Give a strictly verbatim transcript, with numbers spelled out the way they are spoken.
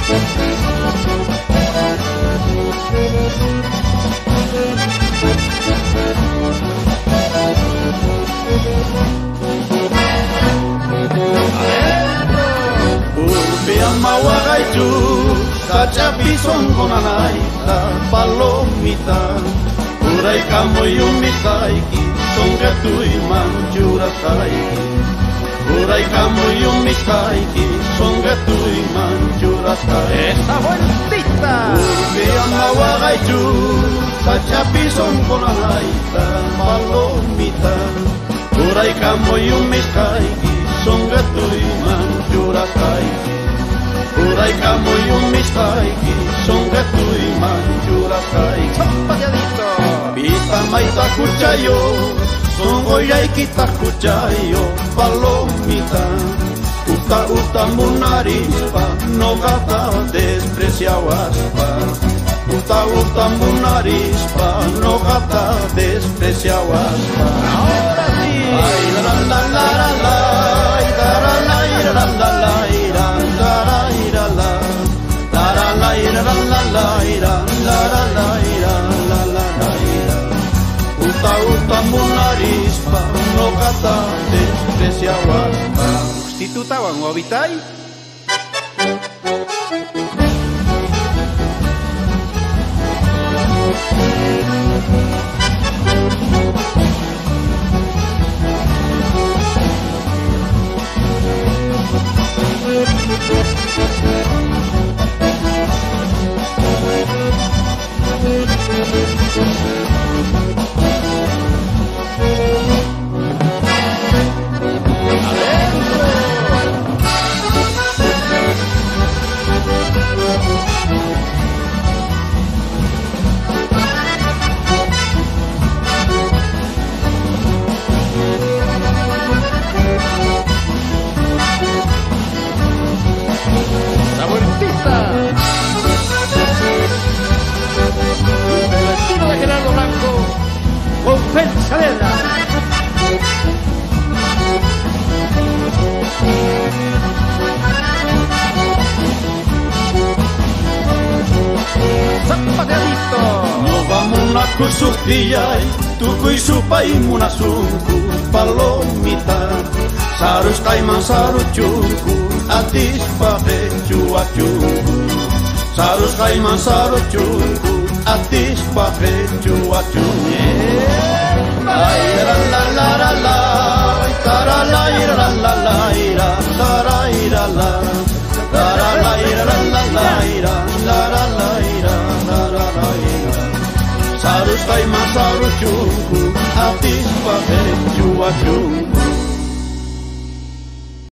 Mawagaitu, kacapi songkonanaita, palomita, urai kamoyumi kaiki, songkatui manjura kaiki, urai kamoyumi kaiki, songkatui manjura kaiki. ¡Esa vueltita! Urbia mawagaitu, kacapi songkonanaita, palomita, urai kamoyumi kaiki, songkatui manjura kaiki. Urai kamoyumi kaiki, songkatui manjura kaiki. ¡Champañadito! Pita maita kuchayo, songoyai kita kuchayo, palomita. Uta uta munarispa, no gata despreciawaspa. Uta uta munarispa, no gata despreciawaspa. ¡Ahora sí! Ay la la la la la, ay la la la la la la. Uta uta munarispa, no gata despreciawaspa. Stitutawan obitai? Pensadera. Zapateadito. No vamos a kusukiyay, tukuy supay muna suku, palomita. Sarus kaiman saru chunku, atis pape chua chunku. Sarus kaiman saru chunku, atis pape chua chunku. Ay la la la la la, tara la ira la la la ira, tara ira la, tara la ira la la la ira, tara la ira, tara la ira. Sarus kaiman saru chunku, atis pape chua chunku.